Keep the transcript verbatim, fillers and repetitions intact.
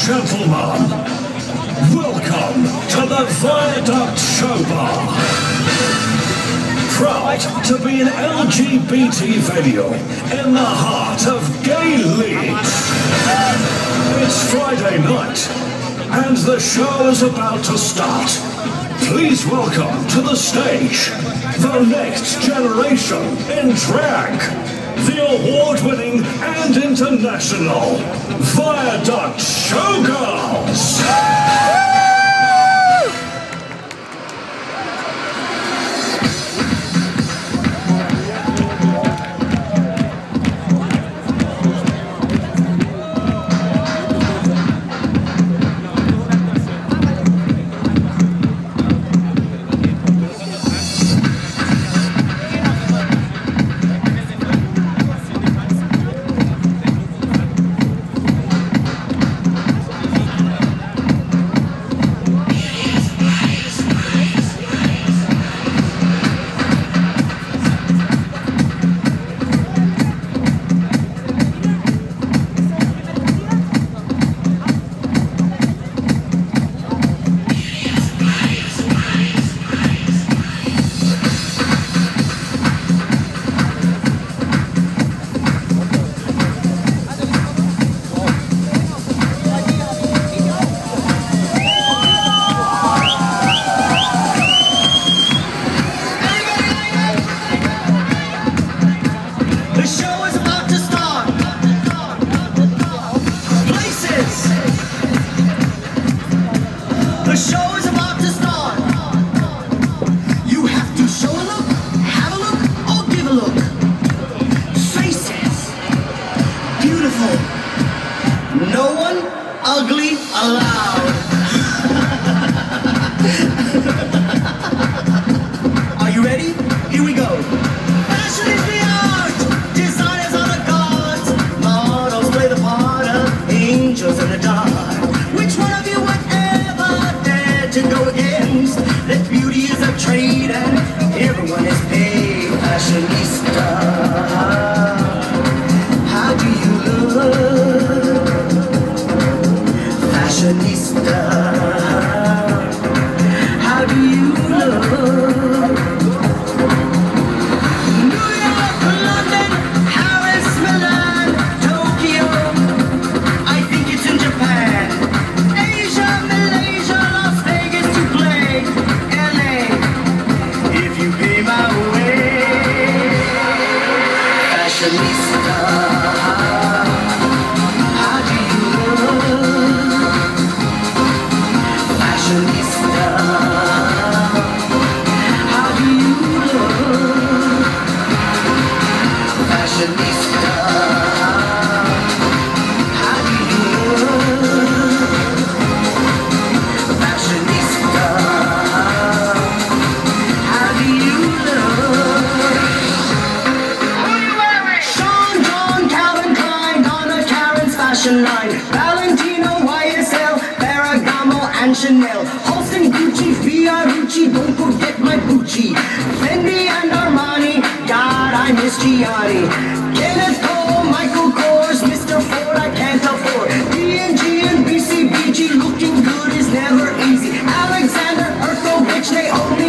gentlemen, welcome to the Viaduct Show Bar. Proud to be an L G B T venue in the heart of Gay Leeds. It's Friday night, and the show is about to start. Please welcome to the stage the next generation in drag, the award-winning and international Viaduct Showgirls. No one ugly allowed. Are you ready? Here we go. Fashion is the art. Designers are the gods. Models play the part of angels in the dark. Which one of you would ever dare to go against that beauty is a trade and everyone is paid? Fashionista. How do you look? Fashionista, how do you look? New York, London, Paris, Milan, Tokyo, I think it's in Japan. Asia, Malaysia, Las Vegas to play. L A, if you pay my way. Fashionista. Line, Valentino, Y S L, Ferragamo, and Chanel, Halston, Gucci, Fiorucci, don't forget my Gucci, Fendi and Armani, God, I miss Gianni, Kenneth Cole, Michael Kors, Mister Ford, I can't afford, D and G and B C B G, looking good is never easy, Alexander, Erkovich, Naomi,